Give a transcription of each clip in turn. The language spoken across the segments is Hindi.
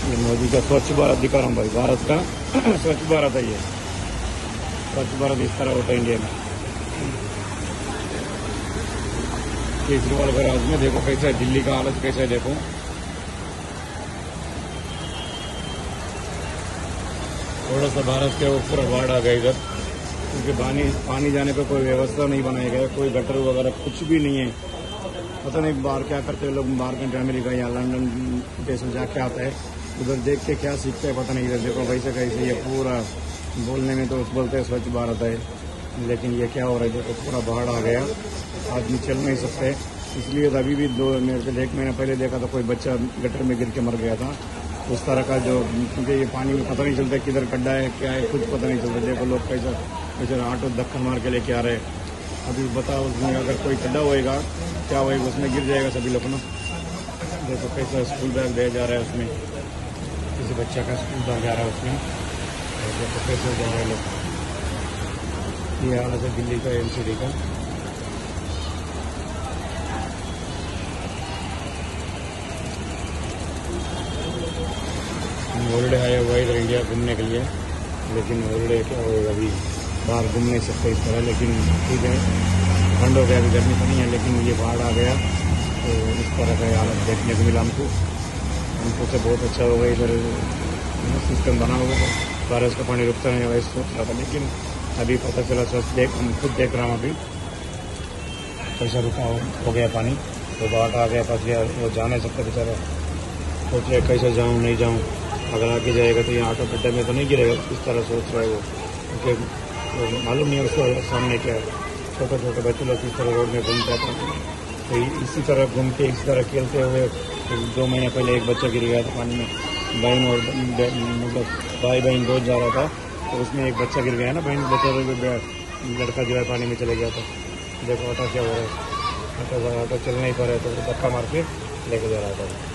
ये मोदी का स्वच्छ भारत दिखा रहा हूँ भाई, भारत का स्वच्छ भारत है ये। स्वच्छ भारत इस तरह होता है इंडिया में। केजरीवाल के राज में देखो कैसा है, दिल्ली का हालत कैसा है देखो। थोड़ा सा भारत के ऊपर बाढ़ आ गई इधर, क्योंकि पानी जाने पर कोई व्यवस्था नहीं बनाई गई, कोई गटर वगैरह कुछ भी नहीं है। पता नहीं बाहर क्या करते हैं लोग, बाहर कंट्री अमेरिका या लंदन देश में जाके आता है, उधर देख के क्या सीखते हैं पता नहीं। इधर देखो वैसे कैसे ये पूरा बोलने में तो बोलते हैं स्वच्छ भारत है, लेकिन ये क्या हो रहा है देखो, पूरा बाढ़ आ गया, आदमी चल नहीं सकते। इसलिए अभी भी मेरे को 1 महीना पहले देखा था, कोई बच्चा गटर में गिर के मर गया था। उस तरह का जो, क्योंकि ये पानी में पता नहीं चलता किधर गड्ढा है क्या है, कुछ पता नहीं चलता। देखो लोग कैसा बेचारा ऑटो धक्का मार के लेके आ रहे हैं। अभी बताओ उसमें अगर कोई गड्ढा होएगा क्या होएगा, उसमें गिर जाएगा सभी लोग ना। देखो कैसा स्कूल बैग दिया जा रहा है उसमें, किसी बच्चे का स्कूल बैग जा रहा है उसमें, देखो कैसे जा रहे हैं लोग। ये हालत है दिल्ली का, एमसीडी का। हॉलीडे आया हुआ इधर इंडिया घूमने के लिए, लेकिन हॉलीडे क्या होगा, अभी बाहर घूम नहीं सकते इस तरह। लेकिन ठीक है, ठंड हो गया, अभी गर्मी तो नहीं है, लेकिन ये बाढ़ आ गया तो इस तरह का हालत देखने को मिला हमको तो बहुत अच्छा होगा। इधर सिस्टम बना होगा, बारिश का पानी रुकता नहीं होगा, सोच रहा था। लेकिन अभी पता चला, हम खुद देख रहा हूँ अभी कैसा रुका हो गया पानी, तो बाढ़ आ गया, फंस गया, वो जा नहीं सकता बेचारा। सोच रहे कैसे जाऊँ नहीं जाऊँ, अगर आगे जाएगा तो यहाँ ऑटो गड्ढे में तो नहीं गिरेगा, इस तरह सोच रहा है वो, क्योंकि मालूम नहीं है उसको सामने क्या है। छोटे छोटे बच्चे लोग इस तरह रोड में घूमते हैं, तो इसी तरह घूमते इसी तरह खेलते हुए 2 महीने पहले एक बच्चा गिर गया था पानी में। बहन और मतलब भाई बहन दोस्त जा रहा था, तो उसमें एक बच्चा गिर गया ना, बहन बच्चा, लड़का जो है पानी में चले गया था। देखो ऑटो क्या हो रहा है, ऑटो चल नहीं पा रहा है, तो धक्का मार के लेके जा रहा था।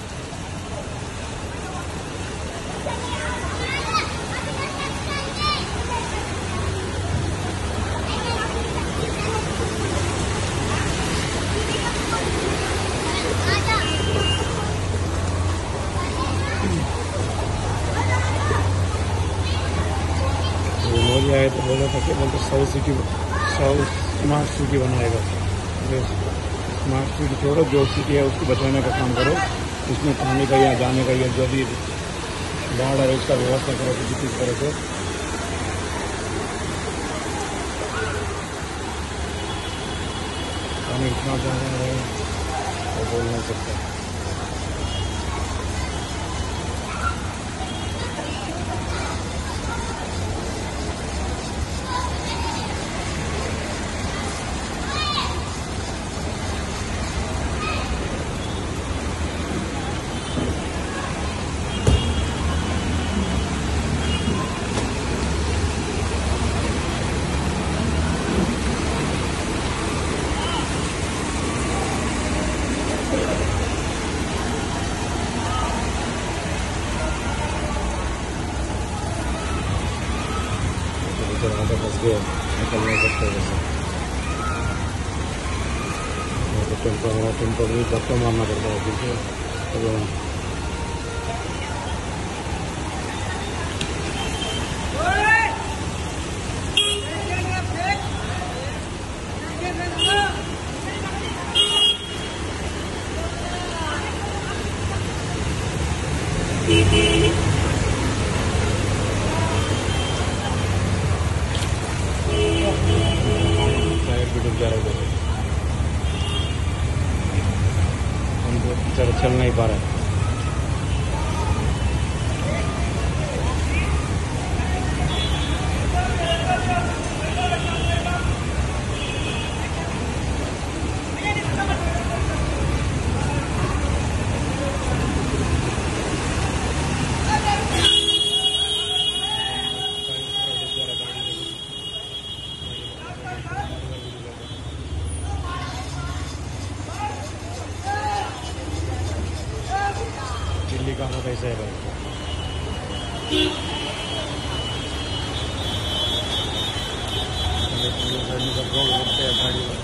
मोदी आए तो बोला था कि बोलते साउथ स्मार्ट सिटी बनाएगा। स्मार्ट सिटी छोड़ो, जो सिटी है उसको बचाने का काम करो, उसमें पानी का या जाने का या जो भी बाढ़ है उसका व्यवस्था करो किसी तरह से। पानी इतना ज़्यादा है तो बोल नहीं सकता। फंस गए, निकल नहीं सकते वैसे। टेम्पो भी धक्का मारना पड़ता है पीछे। टायर भी डूब जा रहा है, हमको बेचारा चल नहीं पा रहा है। दिल्ली का हालत ऐसा है भाई।